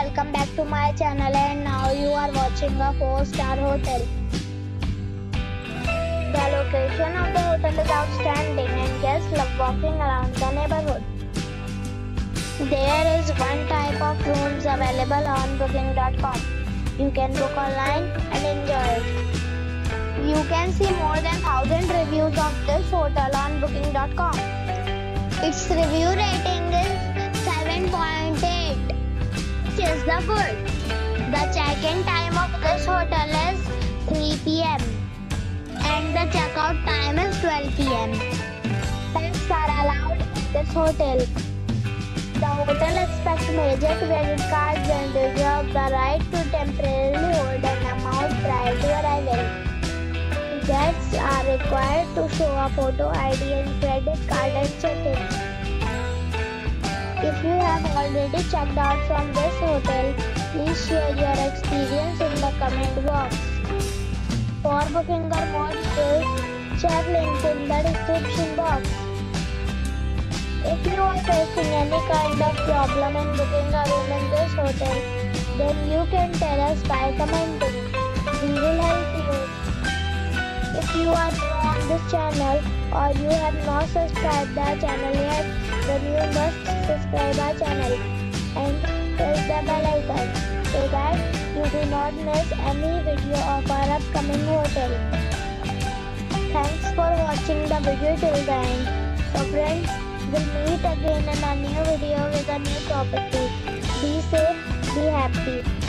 welcome back to my channel, and now you are watching a 4-star hotel. The location of the hotel is outstanding and guests love walking around the neighborhood. There is one type of rooms available on booking.com. You can book online and enjoy it. You can see more than 1,000 reviews of this hotel on booking.com. Its review rating is 7.8, which is the good. The check-in time of this hotel is 3 p.m. and the checkout time is 12 p.m. Pets are allowed in this hotel. The hotel expects major credit cards and reserves the right to temporarily hold an amount prior to arrival. Guests are required to show a photo ID and credit card and check-in. If you have already checked out from this hotel, please share your experience in the comment box. For booking or more details, check link in the description box. If you are facing any kind of problem in booking a room in this hotel, then you can tell us by commenting. We will help you. If you are new on this channel or you have not subscribed our channel yet, then you must subscribe our channel and press the bell icon so that you do not miss any video of our upcoming hotel. Thanks for watching the video till the end. So friends, we'll meet again in a new video with a new property. Be safe, be happy.